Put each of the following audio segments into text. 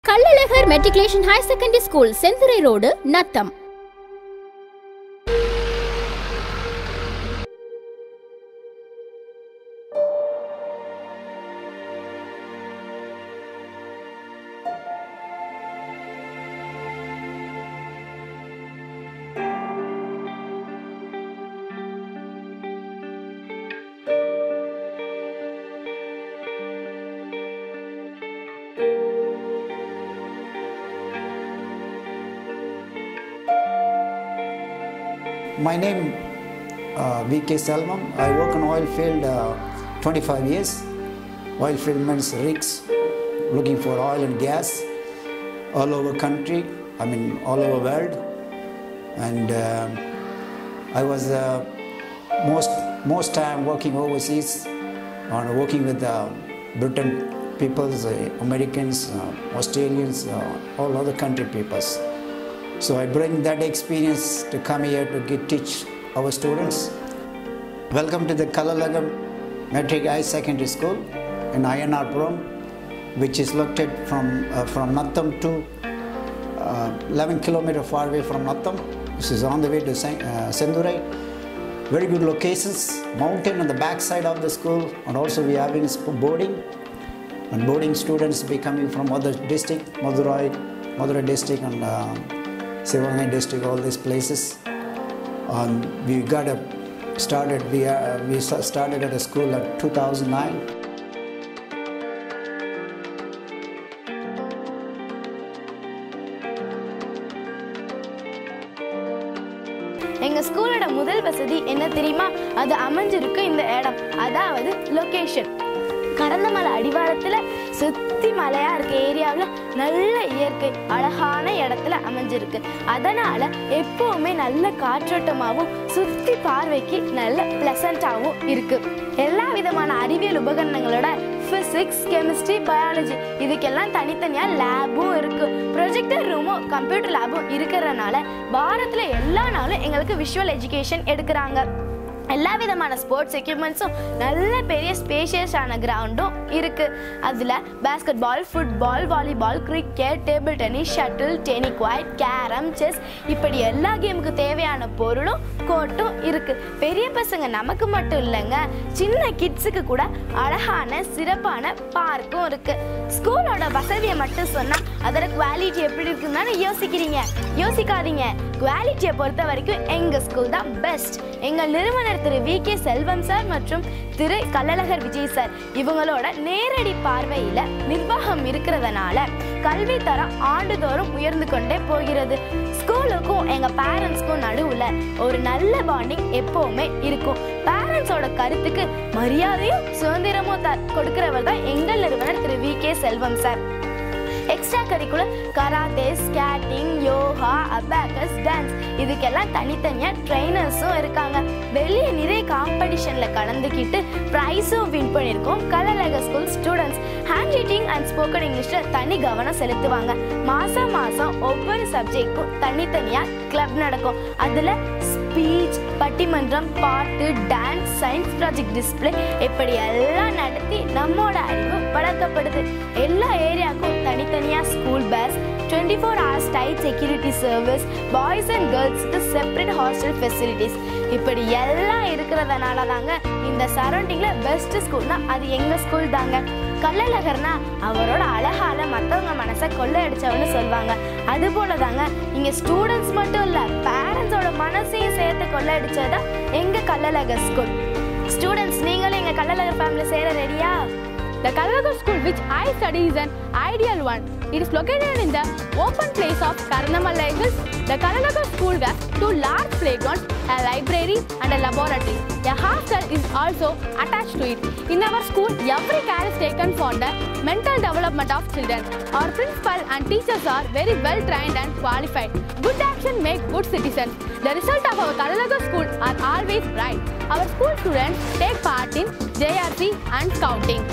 Kallalagar Matriculation High Secondary School, Sendurai Road, Nattam. My name V.K. Selvam. I work in oil field 25 years. Oil field means rigs looking for oil and gas all over country, all over world. And I was most time working overseas, working with Britain peoples, Americans, Australians, all other country peoples. So I bring that experience to come here to teach our students. Welcome to the Kallalagar Matric High Secondary School in Ayanarpuram, which is located from Nattam to 11 kilometers far away from Nattam. This is on the way to Sendurai. Very good locations, mountain on the back side of the school, and also we are having boarding. And boarding students be coming from other district, Madurai district and Sivangai district, all these places. We started at a school at 2009. எங்க ஸ்கூலோட முதல் வசதி என்ன தெரியுமா? அது அமைஞ்சிருக்கு இந்த இடம், அதாவது லொகேஷன். கடந்தமலை அடிவாரத்துல சுத்தி மலையா இருக்க ஏரியாவில் நல்ல இயற்கை அழகான இடத்துல அமைஞ்சிருக்கு. அதனால எப்பவுமே நல்ல காற்றோட்டமாகவும் சுத்தி பார்வைக்கு நல்ல பிளசண்டாகவும் இருக்கு. எல்லா விதமான அறிவியல் உபகரணங்களோட பிசிக்ஸ், கெமிஸ்ட்ரி, பயாலஜி இதுக்கெல்லாம் தனித்தனியா லேபும் இருக்கு. ப்ரொஜெக்டர் ரூமும் கம்ப்யூட்டர் லேபும் இருக்கிறதுனால வாரத்துல எல்லா நாளும் எங்களுக்கு விஷுவல் எஜுகேஷன் எடுக்கிறாங்க. எல்லா விதமான ஸ்போர்ட்ஸ் எக்யூப்மெண்ட்ஸும் நல்ல பெரிய ஸ்பேஷியஸான கிரவுண்டும் இருக்கு. அதில் basketball, football, volleyball, cricket, table tennis, shuttle, tenniquoit, carrom, chess இப்படி எல்லா கேமுக்கு தேவையான பொருளும் கோர்ட்டும் இருக்கு. பெரிய பசங்க நமக்கு மட்டும் இல்லைங்க, சின்ன கிட்ஸுக்கு கூட அழகான சிறப்பான பார்க்கும் இருக்கு. ஸ்கூலோட வசதியை மட்டும் சொன்னால் அதோட குவாலிட்டி எப்படி இருக்குன்னு யோசிக்காதீங்க. குவாலிட்டியை பொறுத்த வரைக்கும் எங்கள் ஸ்கூல் தான் பெஸ்ட். எங்கள் நிறுவனர் திரு V.K. செல்வம் சார் மற்றும் திரு கல்லழகர் விஜய் சார் இவங்களோட நேரடி பார்வையில் நிர்வாகம் இருக்கிறதுனால கல்வி தரம் ஆண்டுதோறும் உயர்ந்து கொண்டே போகிறது. ஸ்கூலுக்கும் எங்கள் பேரண்ட்ஸ்க்கும் நடுவில் ஒரு நல்ல பாண்டிங் எப்போவுமே இருக்கும். பேரண்ட்ஸோட கருத்துக்கு மரியாதையும் சுதந்திரமும் கொடுக்கிறவர் தான் எங்கள் நிறுவனர் திரு V.K. Selvam sir. Extra curricular karate, skating, yoga, abacus, dance இதுக்கெல்லாம் தனித்தனியாக ட்ரைனர்ஸும் இருக்காங்க. வெளியே நிறைய காம்படிஷனில் கலந்துக்கிட்டு ப்ரைஸும் வின் பண்ணியிருக்கோம். Kallazhagar school students handwriting and spoken இங்கிலீஷில் தனி கவனம் செலுத்துவாங்க. மாதம் ஒவ்வொரு சப்ஜெக்டுக்கும் தனித்தனியாக கிளப் நடக்கும். அதில் ஸ்பீச், பட்டிமன்றம், பாட்டு, டான்ஸ், சயின்ஸ் ப்ராஜெக்ட், டிஸ்பிளே இப்படி எல்லாம் நடத்தி நம்மோட அறிவு வளர்க்கப்படுது. எல்லா ஏரியாவுக்கும் தனித்தனியாக school bus, 24 hours tight security service, boys and கேர்ள்ஸுக்கு செப்பரேட் ஹாஸ்டல் ஃபெசிலிட்டிஸ் இப்படி எல்லாம் இருக்கிறதுனால தாங்க இந்த சரௌண்டிங்கில் பெஸ்ட் ஸ்கூல்னா அது எங்கள் ஸ்கூல் தாங்க. கல்லழகர்னா அவரோட அழகால மற்றவங்க மனசை கொள்ளையடிச்சவன்னு சொல்லுவாங்க. அதுபோல தாங்க இங்கே ஸ்டூடெண்ட்ஸ் மட்டும் இல்லை, பேரண்ட்ஸோட மனசையும் சேர்த்து கொள்ளையடிச்சது தான் எங்கள் கல்லழகர் ஸ்கூல். ஸ்டூடெண்ட்ஸ் நீங்களும் எங்கள் கல்லழகர் ஃபேமிலி சேர ரெடியா? The Kallalagar school which I study is an ideal one. It is located in the open place of Karandamalai Hills. The Kallalagar school has 2 large playgrounds, a library and a laboratory. A hostel is also attached to it. In our school, every care is taken for the mental development of children. Our principal and teachers are very well trained and qualified. Good action make good citizens. The result of our Kallalagar school are always bright. Our school students take part in JRC and Scouting.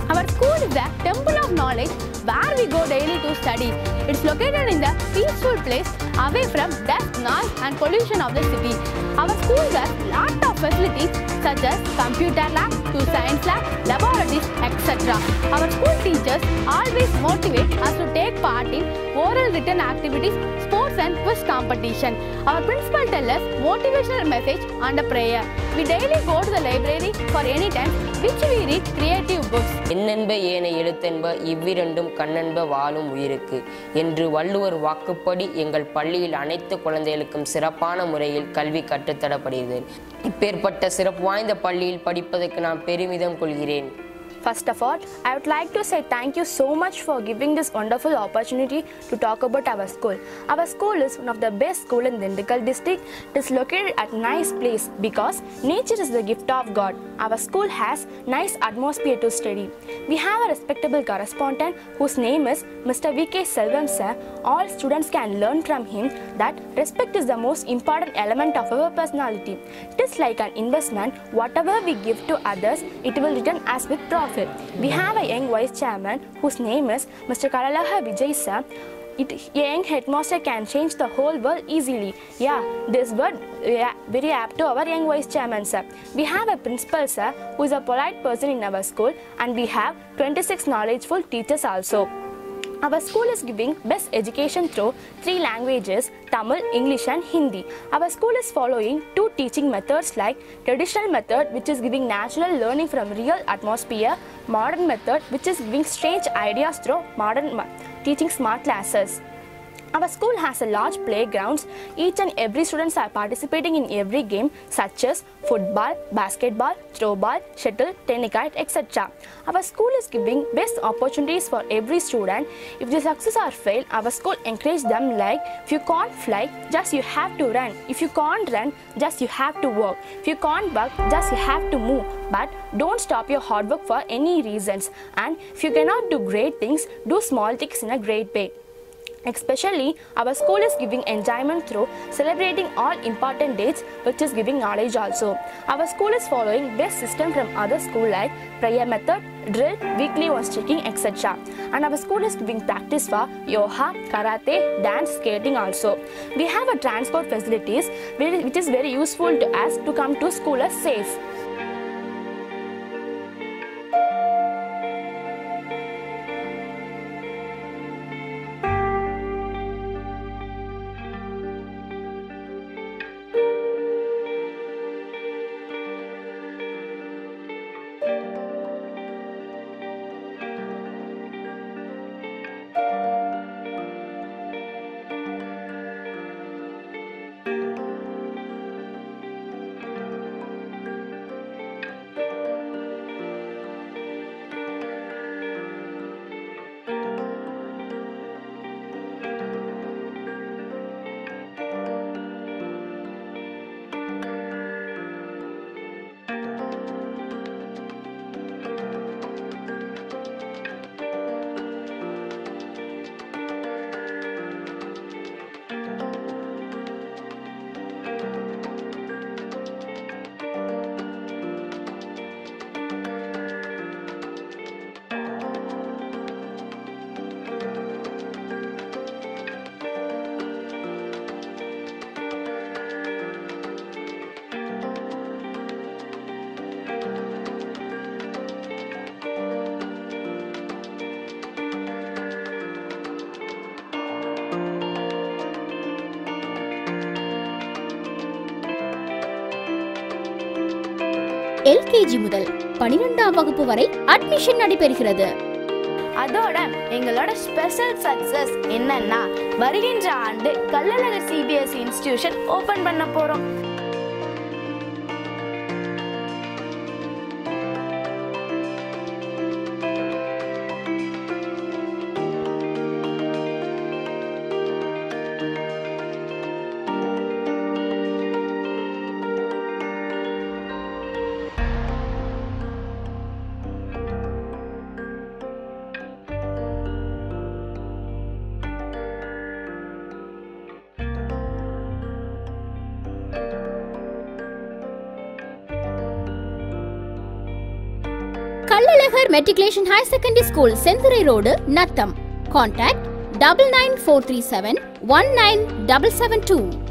Our school is a temple of knowledge where we go daily to study. It's located in the peaceful place away from dust, noise and pollution of the city. Our school has lot of facilities such as computer lab, to science lab, laboratories, etc. Our school teachers always motivate us to take part in oral written activities, sports and quiz competition. Our principal tells us motivational message and a prayer. We daily go to the library for any time which we read creative books. எண்ணென்ப ஏனை எழுத்தென்ப இவ்விரண்டும் கண்ணென்ப வாழும் உயிருக்கு என்று வள்ளுவர் வாக்குப்படி எங்கள் பள்ளியில் அனைத்து குழந்தைகளுக்கும் சிறப்பான முறையில் கல்வி கற்றுத்தரப்படுகிறது. இப்பேற்பட்ட சிறப்பு வாய்ந்த பள்ளியில் படிப்பதற்கு நான் பெருமிதம் கொள்கிறேன். First of all, I would like to say thank you so much for giving this wonderful opportunity to talk about our school. Our school is one of the best schools in Dindigul district. It is located at a nice place because nature is the gift of God. Our school has nice atmosphere to study. We have a respectable correspondent whose name is Mr. V.K. Selvam sir. All students can learn from him that respect is the most important element of our personality. It is like an investment. Whatever we give to others, it will return us with profit. We have a young vice chairman whose name is Mr. Karalaha Vijay sir. A young headmaster can change the whole world easily. Yeah, this word very apt to our young vice chairman sir. We have a principal sir who is a polite person in our school, and we have 26 knowledgeful teachers also. Our school is giving best education through 3 languages, Tamil, English and Hindi. Our school is following 2 teaching methods like traditional method which is giving natural learning from real atmosphere, modern method which is giving strange ideas through modern teaching smart classes. Our school has a large playgrounds. Each and every students are participating in every game such as football, basketball, throwball, shuttle, tennis kite, etc. Our school is giving best opportunities for every student. If they success or fail, our school encourages them like if you can't fly, just you have to run. If you can't run, just you have to walk. If you can't walk, just you have to move. But don't stop your hard work for any reasons. And if you cannot do great things, do small things in a great way. Especially, our school is giving enjoyment through celebrating all important dates which is giving knowledge also. Our school is following best system from other school like prayer method, drill, weekly once checking, etc. And our school is giving practice for yoga, karate, dance, skating also. We have a transport facilities which is very useful to us to come to school as safe. LKG முதல் 12ஆம் வகுப்பு வரை admission நடைபெறுகிறது. அதோட எங்களோட special success என்னன்னா வருகின்ற ஆண்டு கள்ளழகர் CBSE இன்ஸ்டிடியூஷன் ஓபன் பண்ண போறோம். Xavier Matriculation High Secondary School, Sendurai Road, Nattam. Contact 99437 19772.